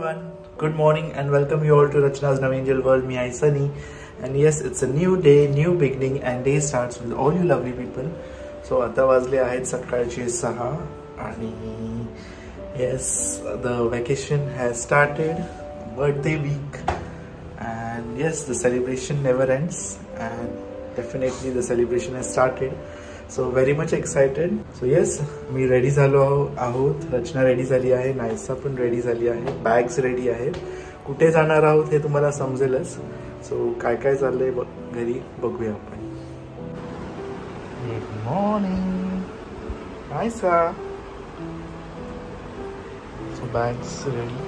everyone. Good morning and welcome you all to Rachna's Navangel World. Me, I Sunny, and yes, it's a new day, new beginning, and day starts with all you lovely people. So आता वाजले आहेत सकाळचे 6 आणि yes, the vacation has started, birthday week, and yes, the celebration never ends, and definitely the celebration has started. So very much excited. So yes, मी ready झालो आहोत, रचना ready झाली आहे, नायसा पण रेडी झाली आहे, बॅग्स रेडी आहेत. कुठे जाणार आहोत हे तुम्हाला समजेलच. सो काय काय चाललंय घरी बघूया आपण. Good morning Naisa. So bags ready.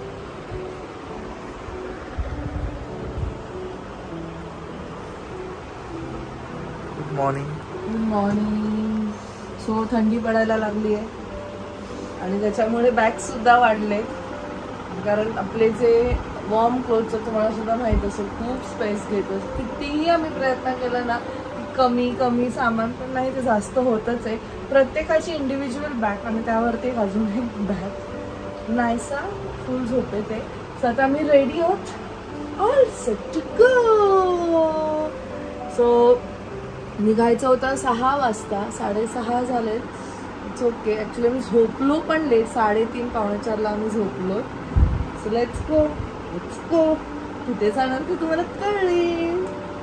Good morning. Good morning. So थंडी पडायला लागली आहे आणि त्याच्यामुळे बॅग सुद्धा वाढले, कारण आपले जे वॉर्म क्लोथचं तुम्हाला सुद्धा माहित असेल खूप स्पेस घेतो. कितीही आम्ही प्रयत्न केला ना की कमी कमी सामान, पण नाही, ते जास्त होतच आहे. प्रत्येकाची इंडिव्हिज्युअल बॅग आणि त्यावरती अजून एक बॅग. नायसा फुल झोपे ते. सो आता आम्ही रेडी आहोत, all set to go. So निघायचं होतं 6 वाजता, 6:30 झाले. It's okay. ॲक्च्युली मी झोपलो पण लेट, 3:30 पावणे 4ला आम्ही झोपलो. So let's go, let's go. कुठे जाणार ते तुम्हाला कळेल.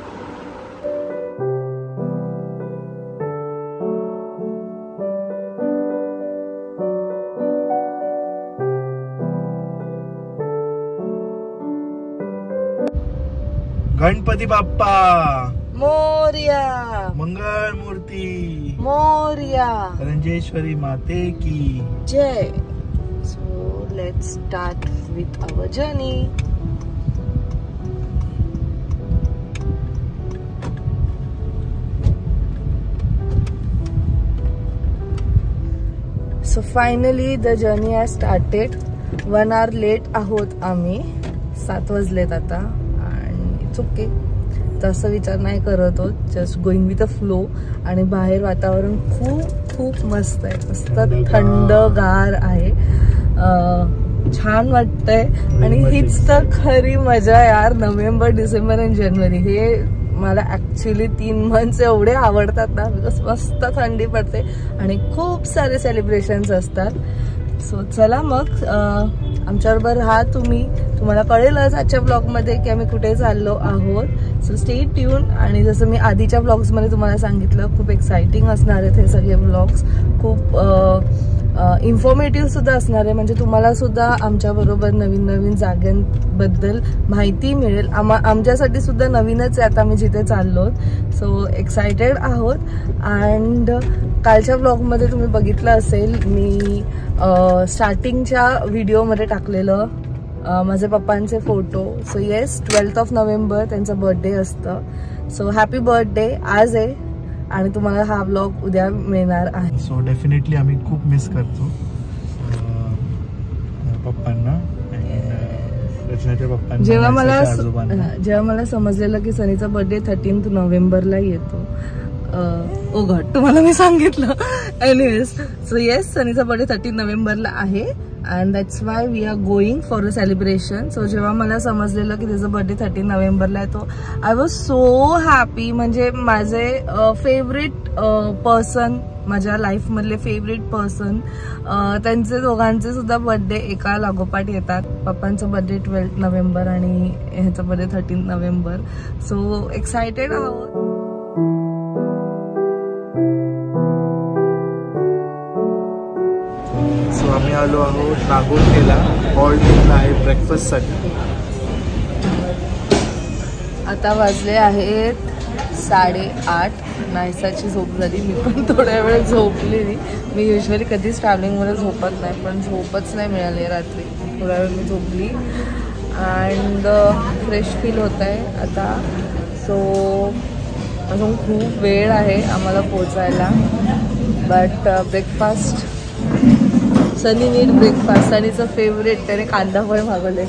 गणपती बाप्पा मोरया, मंगल मूर्ती मोरया, रंजेश्वरी माते की जय. So let's start with our journey. So finally the journey has started. 1 hour late आहोत आम्ही. 7 वाजलेत आता आणि इट्स ओके. तसं विचार नाही करत आहोत, just going with a flow. आणि बाहेर वातावरण खूप खूप मस्त आहे, मस्त थंडगार आहे, छान वाटतंय. आणि हीच तर खरी मजा यार. नोव्हेंबर, डिसेंबर आणि जानेवारी हे मला ऍक्च्युली 3 मंथ्स एवढे आवडतात ना, बिकॉज मस्त थंडी पडते आणि खूप सारे सेलिब्रेशन्स असतात. सो चला मग आमच्याबरोबर राहा तुम्ही. तुम्हाला कळेलच आजच्या ब्लॉगमध्ये की आम्ही कुठे चाललो आहोत. So stay tuned. आणि जसं मी आधीच्या ब्लॉग्समध्ये तुम्हाला सांगितलं, खूप एक्साइटिंग असणार आहेत हे सगळे ब्लॉग्स. खूप इन्फॉर्मेटिव्ह सुद्धा असणार आहे, म्हणजे तुम्हाला सुद्धा आमच्याबरोबर नवीन नवीन जागांबद्दल माहिती मिळेल. आमच्यासाठी सुद्धा नवीनच आहे आता आम्ही जिथे चाललो. सो एक्सायटेड आहोत. अँड कालच्या ब्लॉगमध्ये तुम्ही बघितलं असेल, मी स्टार्टिंगच्या व्हिडिओमध्ये टाकलेलं माझे पप्पांचे फोटो. सो येस, 12 नोव्हेंबर त्यांचा बर्थडे असतं. सो हॅपी बर्थडे आज आहे आणि तुम्हाला हा ब्लॉग उद्या मिळणार आहे. सो डेफिनेटली आम्ही खूप मिस करतो पप्पांना, रचनाच्या पप्पांना. जेव्हा मला समजलेलं की सनीचा बर्थडे 13 नोव्हेंबरला येतो, ओ गॉड, तुम्हाला मी सांगितलं. एनिवेज, सो येस, सनीचा बर्थडे 13 नोव्हेंबरला आहे and that's why we are going for a celebration. So जेव्हा मला समजलेलं की त्याचा बर्थडे 13 नोव्हेंबरला येतो, आय वॉज सो हॅपी. म्हणजे माझे फेवरेट पर्सन, माझ्या लाईफमधले फेवरेट पर्सन, त्यांचे दोघांचे सुद्धा बर्थडे एका लागोपाठ येतात. पप्पांचा बर्थडे 12 नोव्हेंबर आणि ह्याचा बर्थडे 13 नोव्हेंबर. सो एक्सायटेड आहोत. सो आम्ही आलो आहोत नागोठेला. हॉल्टिंगला आहे ब्रेकफास्टसाठी. आता वाजले आहेत 8:30. नायसाची झोप झाली, मी पण थोड्या वेळ झोपलेली. मी युजली कधीच ट्रॅव्हलिंगमध्ये झोपत नाही, पण झोपच नाही मिळाली रात्री. थोड्या वेळ मी झोपली अँड फ्रेश फील होत आहे आता. सो अजून खूप वेळ आहे आम्हाला पोचायला. But breakfast, Sunny need breakfast. सनीचं फेवरेट, त्याने कांदा फळ मागवले.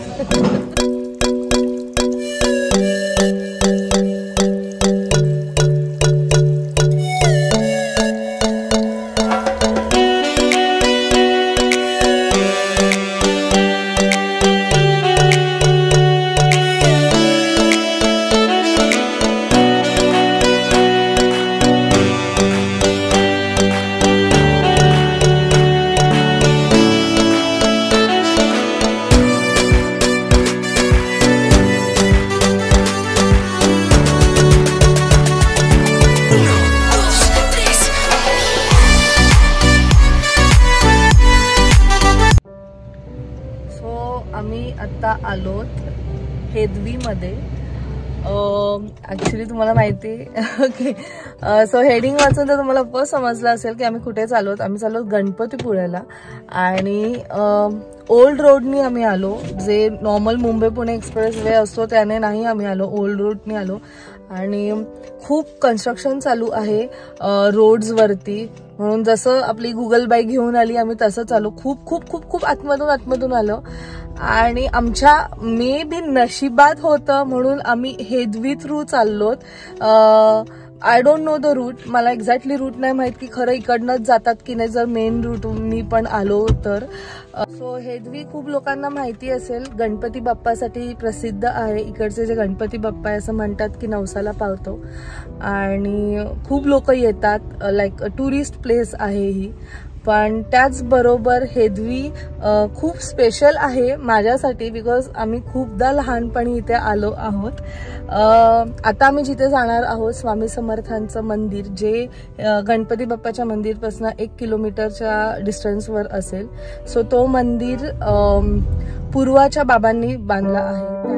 आम्ही आता आलोत हेदवीमध्ये. ॲक्च्युली तुम्हाला माहिती ओके, सो हेडिंग वाचून तर तुम्हाला फर्स्ट समजलं असेल की आम्ही कुठे चाललोत. आम्ही चाललो गणपतीपुळ्याला आणि ओल्ड रोडनी आम्ही आलो. जे normal Mumbai Pune expressway असतो त्याने नाही आम्ही आलो, ओल्ड रोडनी आलो. आणि खूप कन्स्ट्रक्शन चालू आहे रोड्सवरती, म्हणून जसं आपली गुगल बाईक घेऊन आली आम्ही तसंच आलो. खूप खूप खूप खूप आतमधून आलो. आणि आमच्या मे बी नशिबात होतं म्हणून आम्ही हेदवी थ्रू चाललोत. I don't know the route, मला एक्झॅक्टली रूट नाही माहित की खरं इकडनंच जातात की नाही, जर मेन रूट मी पण आलो तर. सो हेदवी खूप लोकांना माहिती असेल, गणपती बाप्पासाठी प्रसिद्ध आहे. इकडचे जे गणपती बाप्पा आहे असं म्हणतात की नवसाला पावतो आणि खूप लोक येतात, लाईक टुरिस्ट प्लेस आहे ही. पण त्याचबरोबर हेदवी खूप स्पेशल आहे माझ्यासाठी, बिकॉज आम्ही खूपदा लहानपणी इथे आलो आहोत. आता आम्ही जिथे जाणार आहोत स्वामी समर्थांचं मंदिर, जे गणपती बाप्पाच्या मंदिरपासून 1 किलोमीटरच्या डिस्टन्सवर असेल. सो तो मंदिर पूर्वाच्या बाबांनी बांधला आहे.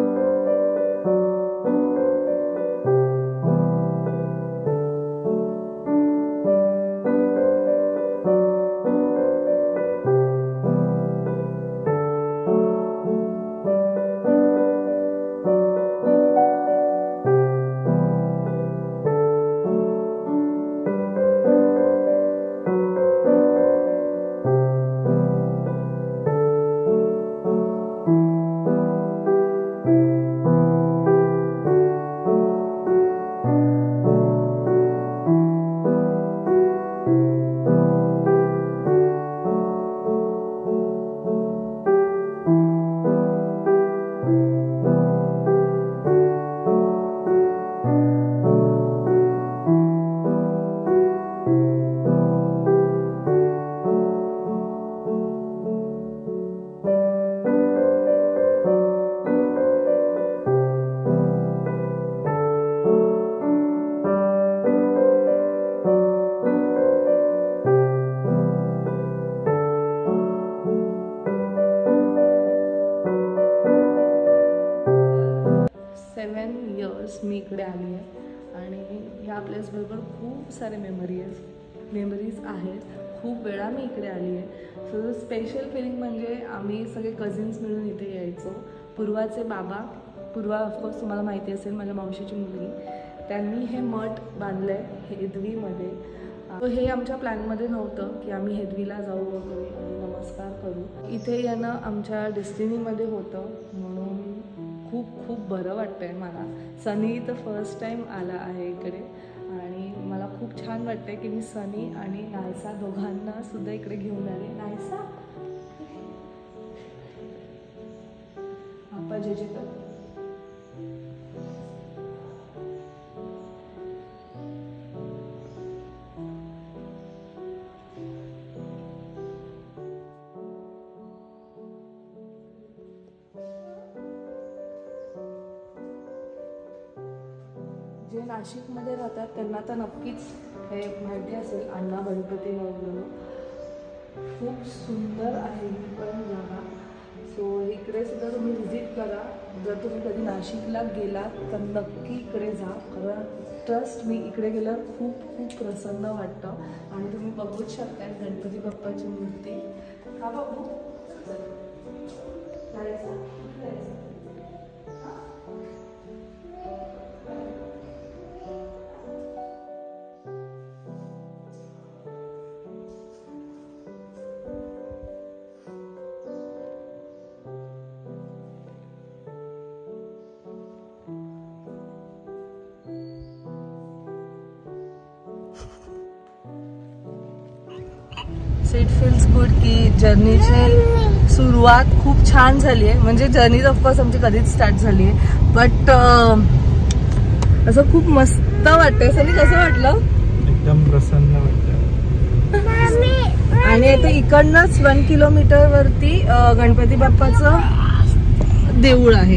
मी इकडे आली आहे आणि ह्या प्लेसबरोबर खूप सारे मेमरीज आहेत. खूप वेळा मी इकडे आली आहे. सो स्पेशल फिलिंग म्हणजे आम्ही सगळे कझिन्स मिळून इथे यायचो. पूर्वाचे बाबा, पूर्वा ऑफकोर्स तुम्हाला माहिती असेल माझ्या मावशीची मुलगी, त्यांनी हे मठ बांधलं आहे हेदवीमध्ये. हे आमच्या प्लॅनमध्ये नव्हतं की आम्ही हेदवीला जाऊ वगैरे आणि नमस्कार करू. इथे येणं आमच्या डेस्टिनीमध्ये होतं, म्हणून खूप खूप बरं वाटतंय मला. सनी तर फर्स्ट टाईम आला आहे इकडे आणि मला खूप छान वाटतंय की मी सनी आणि नायसा दोघांना सुद्धा इकडे घेऊन आले. नायसा आपा जे जे कर. जे नाशिकमध्ये राहतात त्यांना तर नक्कीच हे माहिती असेल, अण्णा गणपती वगैरे. खूप सुंदर आहे ही पण जागा. सो इकडे सुद्धा तुम्ही व्हिजिट करा. जर तुम्ही कधी नाशिकला गेलात तर नक्की इकडे जा, कारण ट्रस्ट मी इकडे गेल्यावर खूप खूप प्रसन्न वाटतं. आणि तुम्ही बघूच शकता गणपती बाप्पाची मूर्ती. हा बघू इट फील्स गुड की जर्नीची सुरुवात खूप छान झाली आहे. म्हणजे जर्नी ऑफकोर्स आमची कधीच स्टार्ट झाली आहे, बट असं खूप मस्त वाटतंय. सनी कसं वाटलं? एकदम प्रसन्न वाटतं. आणि आता इकडनंच 1 किलोमीटर वरती गणपती बाप्पाचं देऊळ आहे.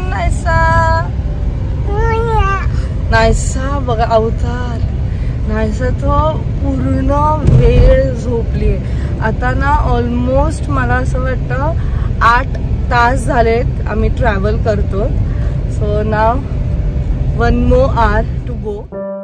नायसा बघा अवतार. नायसा तो पूर्ण वेळ झोपली आहे आता ना. ऑलमोस्ट मला असं वाटतं तास झालेत आम्ही ट्रॅव्हल करतो. So now 1 more hour to go.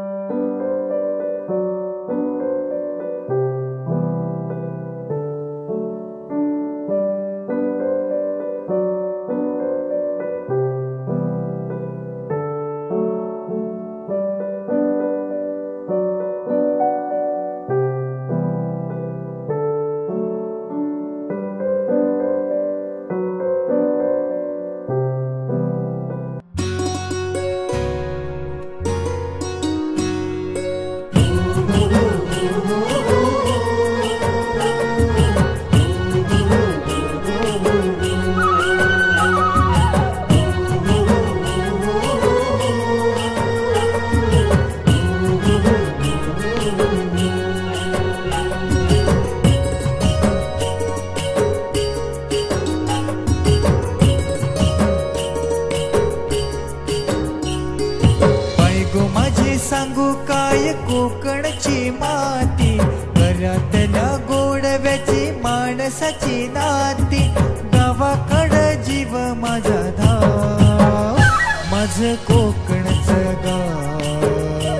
सांगू काय कोकणची माती, घरातल्या गोडव्याची माणसाची नाती, गावाकडं जीव माझा धाव, माझं कोकणचं गाव,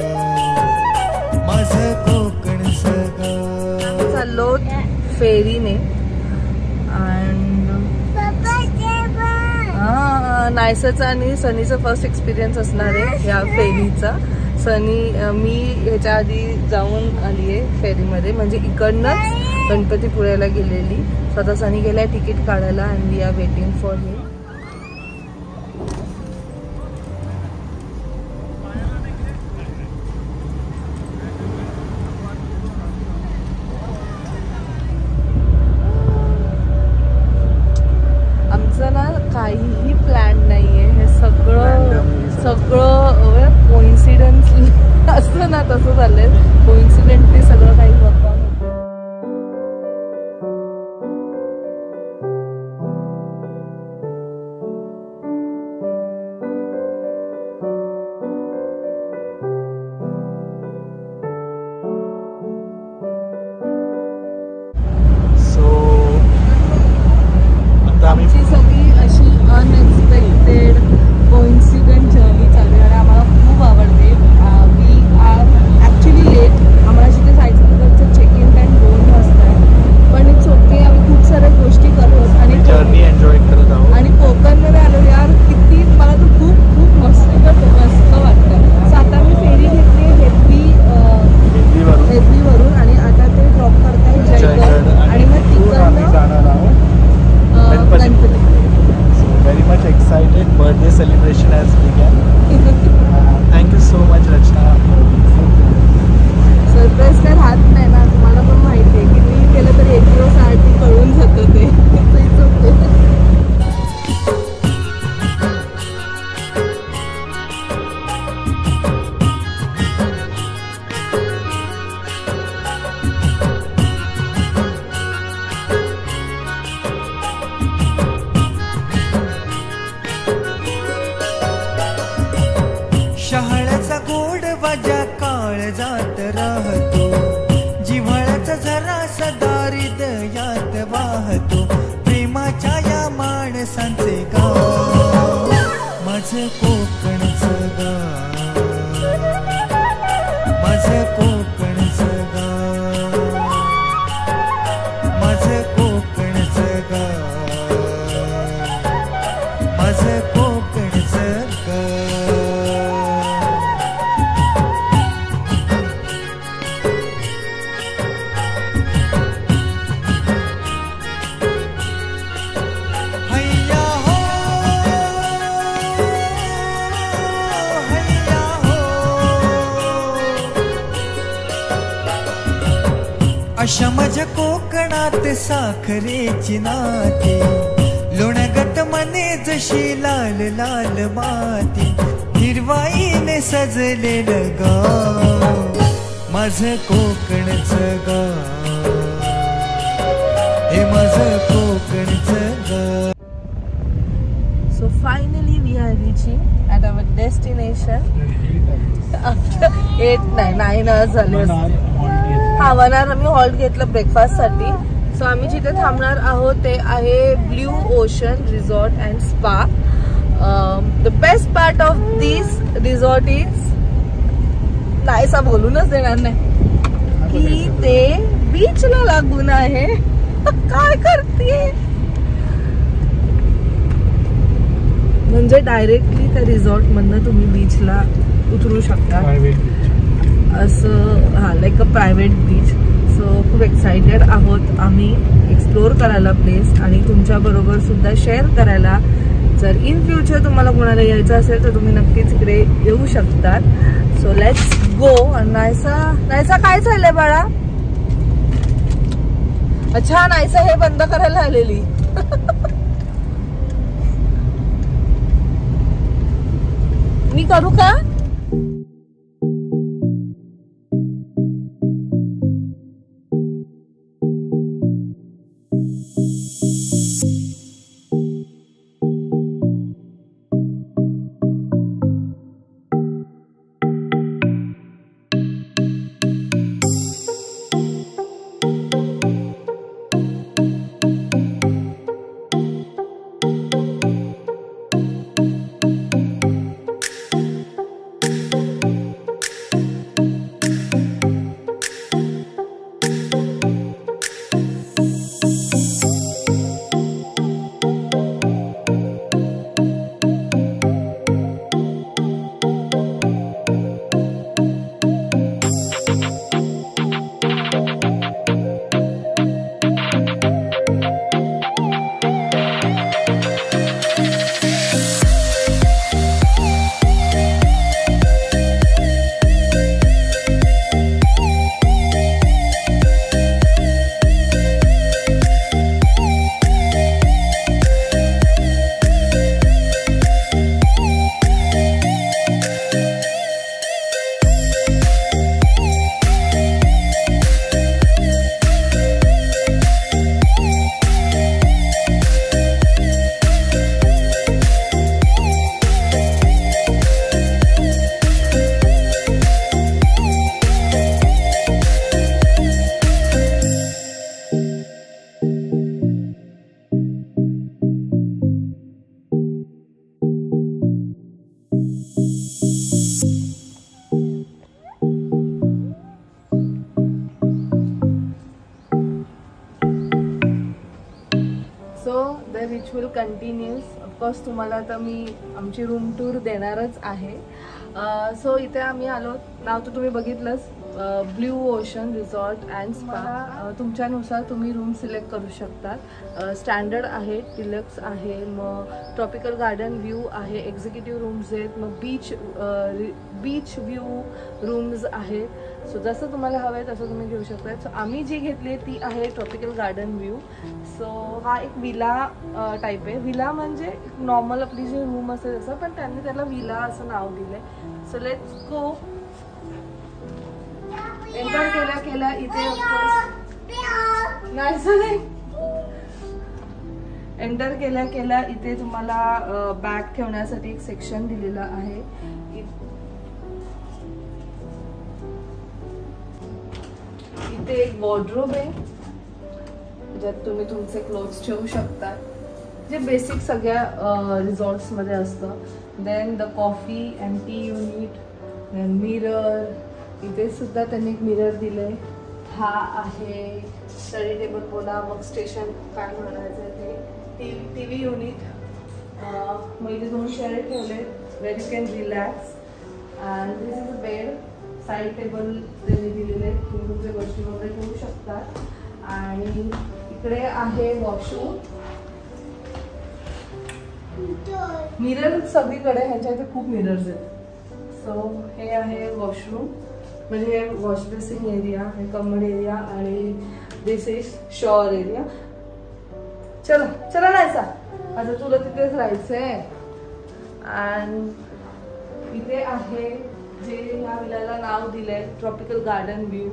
माझं कोकणचं गाव. चाललो फेरीने नायसाचा आणि सनीचा फर्स्ट एक्सपिरियन्स असणार आहे या फेरीचा. सनी मी ह्याच्या आधी जाऊन आली आहे फेरीमध्ये, म्हणजे इकडनंच गणपतीपुळ्याला गेलेली. स्वतः सनी गेलाय तिकीट काढायला and we are waiting for him. आमचं ना काहीही प्लॅन नाहीये, हे सगळं कोइन्सिडन्स असतं ना तसं झालंय. कोइन्सिडेंटली सगळं काही बघा. आमची सगळी अशी अनएक्सपेक्टेड कोइन्सिडेंट जर्नी चालू आहे आणि आम्हाला खूप आवडते. We are actually late. आम्हाला जिथे जायचं तिकडचं चेक इन टाईम 2 वाजता आहे, पण इट्स ओके. आम्ही खूप साऱ्या गोष्टी करतो आणि जर्नी एन्जॉय करत आहोत. आणि कोकणमध्ये आलो यार, किती मला तर खूप खूप मस्त वाटतं. सो आता मी फेरी घेतली हेदवीवरून आणि आता ते ड्रॉप करताय जयगड आणि मग तिकडनं जाणार आहोत Ganpati. very much excited. Birthday celebration has begun. Thank you so much Rachna. Surprise तर राहत नाही ना, तुम्हाला पण माहिती आहे. किती केलं तरी एक दिवस आधी कळून जातं ते. शहाळ्याचा गोड वाजा काळ जात राहतो, जिव्हाळ्याचा झरा सदा हृदयात वाहतो, प्रेमाच्या या माणसांचे गाव, माझं कोकणचं गाव, माझं कोकणचं गाव, माझं कोकणचं गाव, माझं कोकणचं गाव. अशा माझ्या कोकणात साखरेची नाती, लोण्यागत मने जशी लाल लाल माती, हिरवाईने सजलेलं गाव, माझं कोकणचं गाव, हे माझं कोकणचं गाव. So finally we are reaching at our destination after 9 hours झाले. हा 1 hour आम्ही हॉल्ट घेतलं ब्रेकफास्ट साठी. सो आम्ही जिथे थांबणार आहोत ते आहे blue ocean resort and spa. The best part of this resort is, नाहीसा बोलूनच देणार नाही, की ते बीचला लागून आहे. काय करते म्हणजे डायरेक्टली त्या रिसॉर्ट मधनं तुम्ही बीचला उतरू शकता असं. हा, like a private beach. So खूप एक्सायटेड आहोत आम्ही एक्सप्लोर करायला प्लेस आणि तुमच्या बरोबर सुद्धा शेअर करायला. जर इन फ्युचर तुम्हाला कोणाला यायचं असेल तर तुम्ही नक्कीच इकडे येऊ शकतात. सो लेट्स गो. नायसा काय चाललंय बाळा? अच्छा, नायसा हे बंद करायला आलेली. मी करू का? Will continuous. ऑफकोर्स तुम्हाला आता मी आमची रूम टूर देणारच आहे. सो इथे आम्ही आलो. नाव तर तुम्ही बघितलंच, blue ocean resort and spa. तुमच्यानुसार तुम्ही रूम सिलेक्ट करू शकतात. स्टँडर्ड आहे, डिलक्स आहे, मग ट्रॉपिकल गार्डन व्ह्यू आहे, एक्झिक्युटिव्ह रूम्स आहेत, मग बीच व्ह्यू रूम्स आहेत. सो जसं तुम्हाला हवं आहे तसं तुम्ही घेऊ शकता. सो आम्ही जी घेतली ती आहे ट्रॉपिकल गार्डन व्ह्यू. सो हा एक विला टाईप आहे. विला म्हणजे नॉर्मल आपली जी रूम असेल तसं, पण त्यांनी त्याला विला असं नाव दिलंय. So let's go. एंटर केल्या इथे नाही, एंटर केल्या इथे तुम्हाला बॅग ठेवण्यासाठी एक सेक्शन दिलेला आहे. इथे एक वॉर्डरोब आहे ज्यात तुम्ही तुमचे क्लोथ्स ठेवू शकता, जे बेसिक सगळ्या रिसॉर्ट्स मध्ये असतं. Then the coffee and tea unit, then mirror. इथे सुद्धा त्यांनी एक मिरर दिले. हा आहे स्टडी टेबल बोला, वर्क स्टेशन काय म्हणायचं ते, टीव्ही युनिट. मग इथे 2 चेअर ठेवले where you can relax. And this is a bed. Side table त्यांनी दिलेले, तुम्ही तुमच्या गोष्टी वगैरे ठेवू शकता. आणि इकडे आहे वॉशरूम. मिरर सगळीकडे, ह्याच्या इथे खूप मिरर्स आहेत. सो हे आहे वॉशरूम, म्हणजे हे वॉश बेसिंग एरिया, हे कमोड एरिया आणि दिस इज शॉवर एरिया. चला नाहीसा, आता तुला तिथेच राहायचंय. अँड इथे आहे जे ह्या विलाला नाव दिलंय ट्रॉपिकल गार्डन व्ह्यू.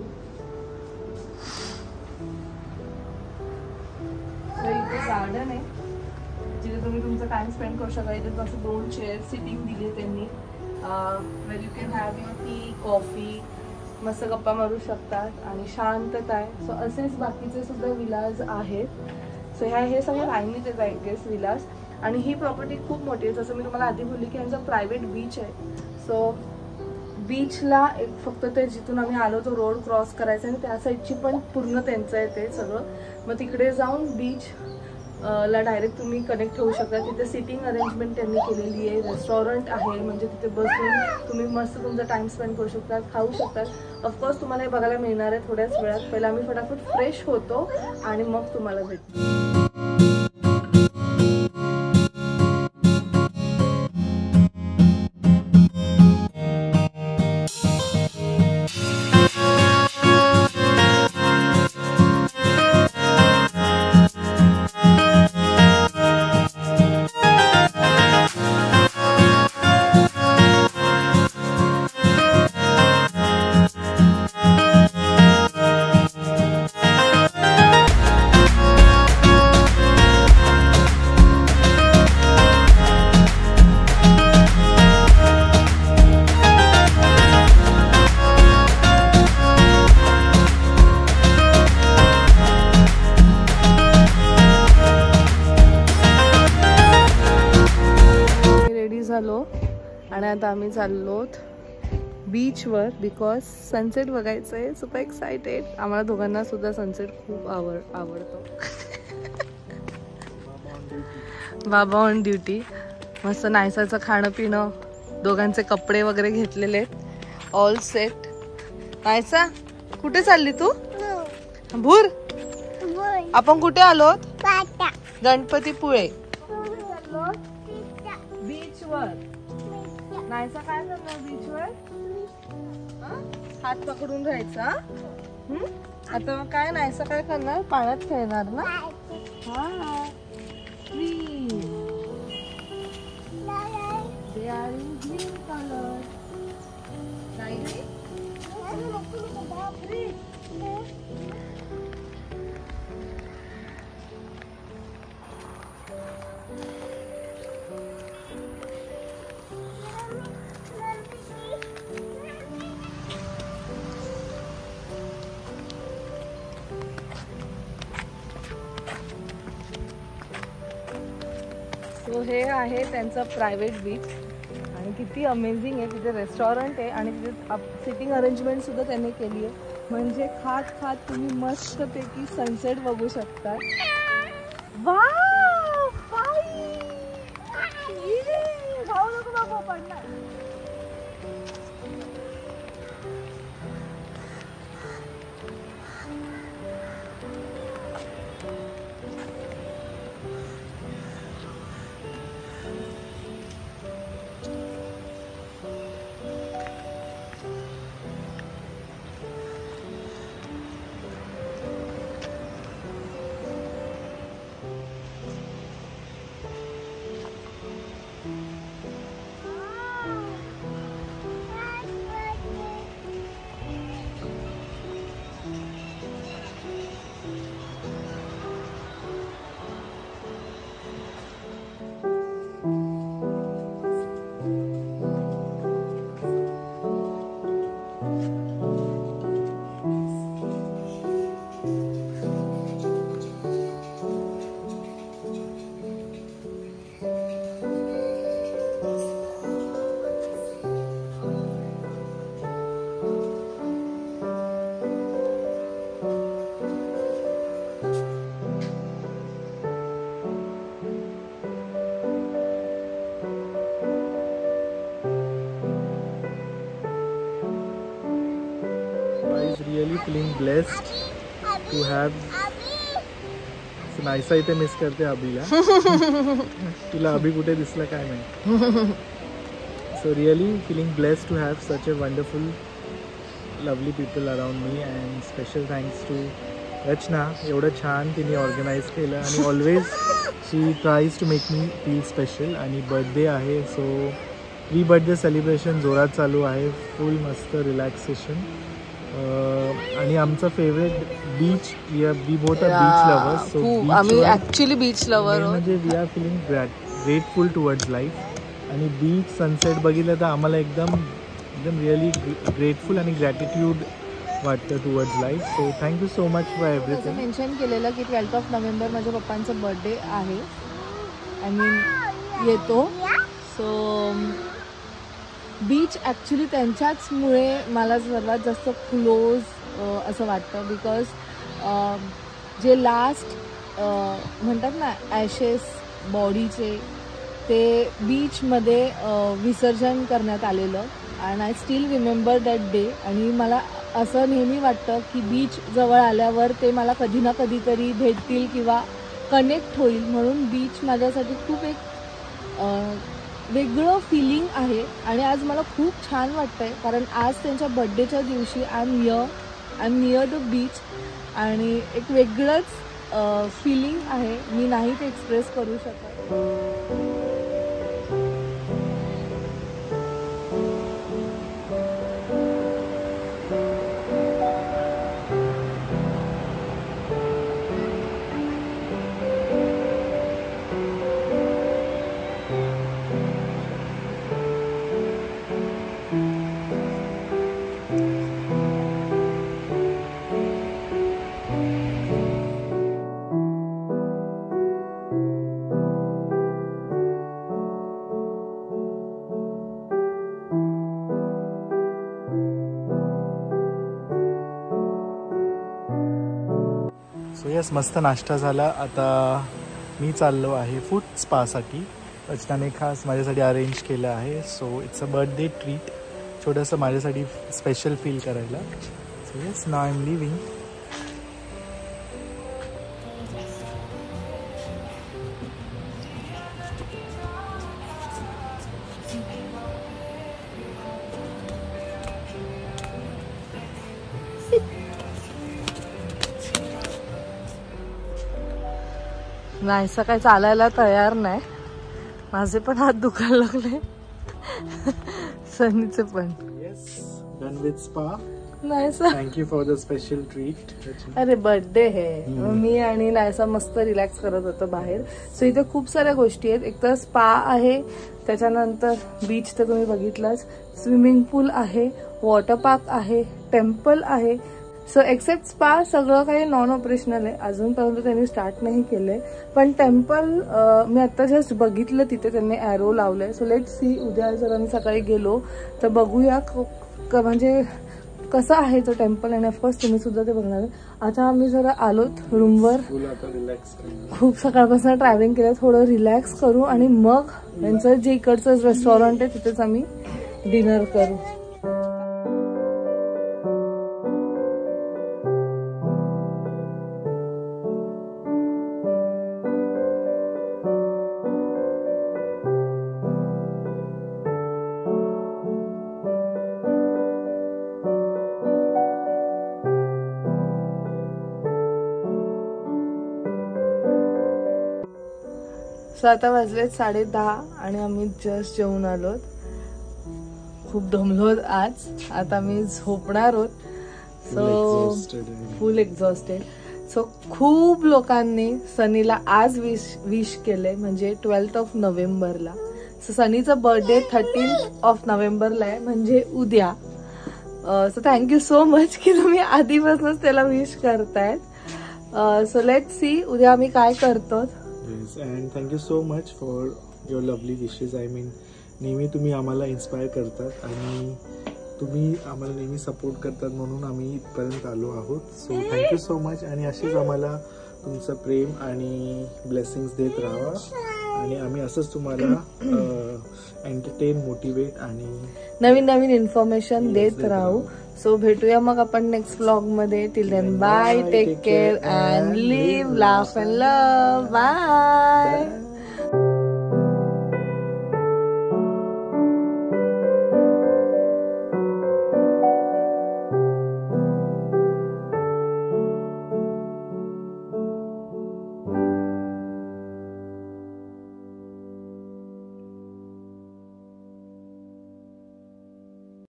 इथे गार्डन आहे जिथे तुम्ही तुमचा टाइम स्पेंड करू शकता. इथे असं 2 चेअर सिटिंग दिली त्यांनी, where you can have your tea, coffee. मस्त गप्पा मारू शकतात आणि शांतता आहे. सो असेच बाकीचे सुद्धा विलाज आहेत. सो हे सगळे लाईनीच आहेत आय गेस विलाज. आणि ही प्रॉपर्टी खूप मोठी आहे. जसं मी तुम्हाला आधी बोलली की यांचं प्रायव्हेट बीच आहे. सो बीचला एक फक्त ते जिथून आम्ही आलो तो रोड क्रॉस करायचा आणि त्या साईडची पण पूर्ण त्यांचं आहे ते सगळं. मग तिकडे जाऊन बीच ला डायरेक्ट तुम्ही कनेक्ट होऊ शकता. तिथे सिटिंग अरेंजमेंट त्यांनी केलेली आहे. रेस्टॉरंट आहे, म्हणजे तिथे बसून तुम्ही मस्त तुमचा टाइम स्पेंड करू शकता, खाऊ शकतात. ऑफकोर्स तुम्हाला हे बघायला मिळणार आहे थोड्याच वेळात. पहिला आम्ही फटाफट फ्रेश होतो आणि मग तुम्हाला भेटतो. आणि आता आम्ही चाललोत बीचवर बिकॉज सनसेट बघायचं आहे. Super excited. आम्हाला दोघांना सुद्धा सनसेट खूप आवडतो. बाबा ऑन ड्युटी. मस्त नायसाचं खाणं पिणं, दोघांचे कपडे वगैरे घेतलेले आहेत. All set. नायसा कुठे चालली तू? भूर. आपण कुठे आलोत? गणपतीपुळे बीचवर. नायसा काय करणार बीचवर? हात पकडून राहायचा. आता मग काय नायसा काय करणार? पाण्यात खेळणार ना? हा. They are in green color. Right? So हे आहे त्यांचं प्रायव्हेट बीच आणि किती अमेझिंग आहे. तिथे रेस्टॉरंट आहे आणि तिथे सिटिंग अरेंजमेंट सुद्धा त्यांनी केली आहे. म्हणजे खात खात तुम्ही मस्तपैकी सनसेट बघू शकता. वाव बाई जाऊ नको बाबा पडणार. Really feeling blessed to have. Naysa इथे मिस करते अभिला. तुला अभि कुठे दिसला काय नाही. So really feeling blessed to have such a wonderful, lovely people around me and special thanks to रचना. एवढं छान तिने ऑर्गनाइज केलं आणि always she tries to make me feel special. आणि बर्थडे आहे सो प्री बर्थडे सेलिब्रेशन जोरात चालू आहे. फुल मस्त रिलॅक्सेशन. आणि आमचा favourite beach. We both are beach lovers. So आम्ही ऍक्च्युअली बीच लवर म्हणजे we are feeling grateful towards life. आणि बीच सनसेट बघितलं तर आम्हाला एकदम एकदम रिअली ग्रेटफुल आणि ग्रॅटिट्यूड वाटतं towards life. So thank you so much for everything. Mention केलेलं की 12 नोव्हेंबर माझ्या पप्पांचा बर्थडे आहे. आय मीन येतो. सो बीच ॲक्च्युली त्यांच्याचमुळे मला सर्वात जास्त क्लोज असं वाटतं. बिकॉज जे लास्ट म्हणतात ना ॲशेस बॉडीचे ते बीचमध्ये विसर्जन करण्यात आलेलं. And I still remember that day. आणि मला असं नेहमी वाटतं की बीच जवळ आल्यावर ते मला कधी ना कधीतरी भेटतील किंवा कनेक्ट होईल. म्हणून बीच माझ्यासाठी खूप एक वेगळं फिलिंग आहे. आणि आज मला खूप छान वाटतं आहे कारण आज त्यांच्या बड्डेच्या दिवशी I am near the beach. आणि एक वेगळंच फिलिंग आहे. मी नाही ते एक्सप्रेस करू शकत. सो यस, मस्त नाश्ता झाला. आता मी चाललो आहे फूड स्पासाठी. रचनाने खास माझ्यासाठी अरेंज केलं आहे. So it's a birthday treat, छोटंसं माझ्यासाठी स्पेशल फील करायला. So yes, now I am leaving. नाही सकाळी चालायला तयार नाही. माझे पण हात दुखायला लागले. सनीचे पण. Yes, done with spa. नाही sir, thank you for the special treat. अरे बर्थडे है. मी आणि नायसा मस्त रिलॅक्स करत होतो बाहेर. सो इथे खूप साऱ्या गोष्टी आहेत. एक तर स्पा आहे, त्याच्यानंतर बीच तर तुम्ही बघितलंच, स्विमिंग पूल आहे, वॉटर पार्क आहे, टेम्पल आहे. सो एक्सेप्ट स्पा सगळं काही नॉन ऑपरेशनल आहे. अजूनपर्यंत त्यांनी स्टार्ट नाही केलंय. पण टेम्पल मी आता जस्ट बघितलं, तिथे त्यांनी ॲरो लावलंय. सो लेट सी, उद्या जर आम्ही सकाळी गेलो तर बघूया म्हणजे कसं आहे तो टेम्पल. आणि ऑफकोर्स तुम्ही सुद्धा ते बघणार. आता आम्ही जरा आलोत रूमवर. खूप सकाळपासून ट्रॅव्हलिंग केलं, थोडं रिलॅक्स करू आणि मग त्यांचं जे इकडचं रेस्टॉरंट आहे तिथेच आम्ही डिनर करू. सो आता वाजलेत 10:30 आणि आम्ही जस्ट जेवून आलोत. खूप दमलोत आज. आता मी झोपणार आहोत. So full exhausted. सो खूप लोकांनी सनीला आज विश केले, म्हणजे 12 नोव्हेंबरला. सो सनीचा बर्थडे 13 नोव्हेंबरला आहे, म्हणजे उद्या. सो थँक्यू सो मच की तुम्ही आधीपासूनच त्याला विश करतायत. सो लेट सी उद्या आम्ही काय करतो. Yes, and thank you so much for your lovely wishes. I mean, नेहमी तुम्ही आम्हाला इन्स्पायर करतात आणि तुम्ही आम्हाला नेहमी सपोर्ट करतात, म्हणून आम्ही इथपर्यंत आलो आहोत. So thank you so much. आणि अशीच आम्हाला तुमचं प्रेम आणि ब्लेसिंग्स देत राहा आणि आम्ही असंच तुम्हाला एंटरटेन, मोटिवेट आणि नवीन नवीन इन्फॉर्मेशन देत राहू. सो भेटूया मग आपण नेक्स्ट व्लॉग मध्ये. Till then bye, take care and live, laugh and love. Bye.